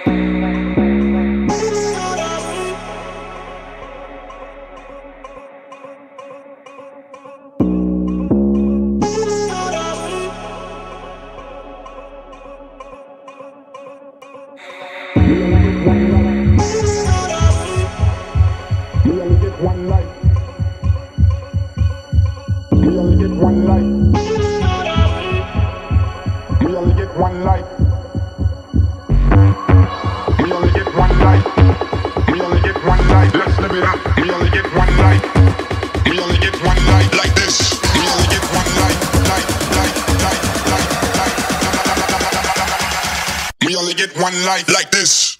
One life like this.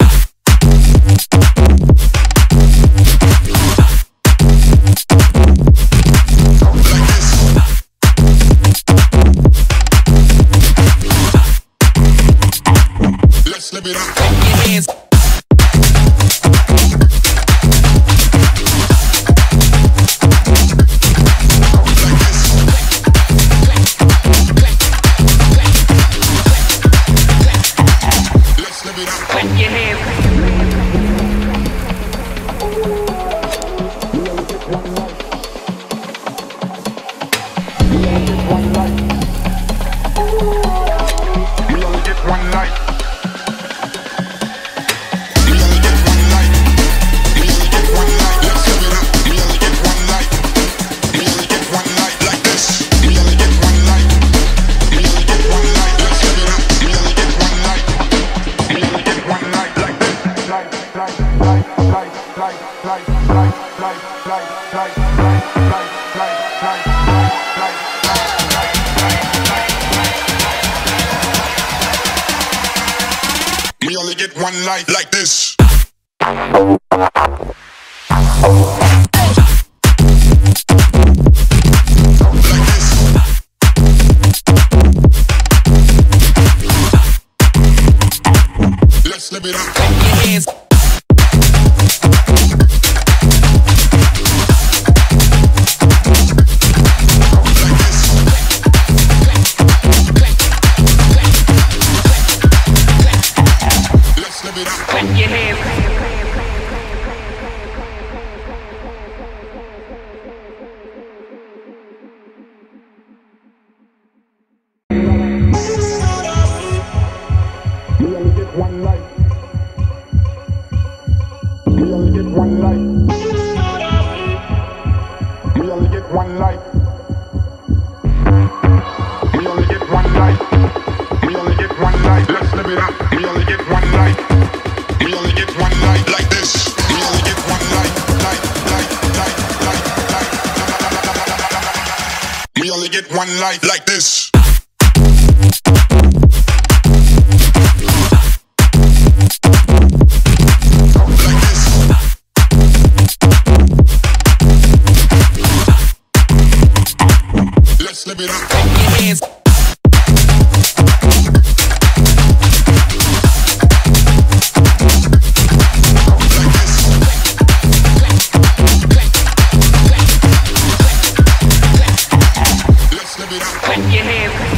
Let's live it up. Clap your hands. We only get one life like this. Let's live it up. Clap your hands. Clap your hands. We only get one life. We only get one life. We only get one life. We only get one life. We only get one life. Let's live it up. We only get one life. We only get one life like this. We only get one life. We only get one life like this. Let's live it up. Clap your hands. Let's live it up. Clap your hands.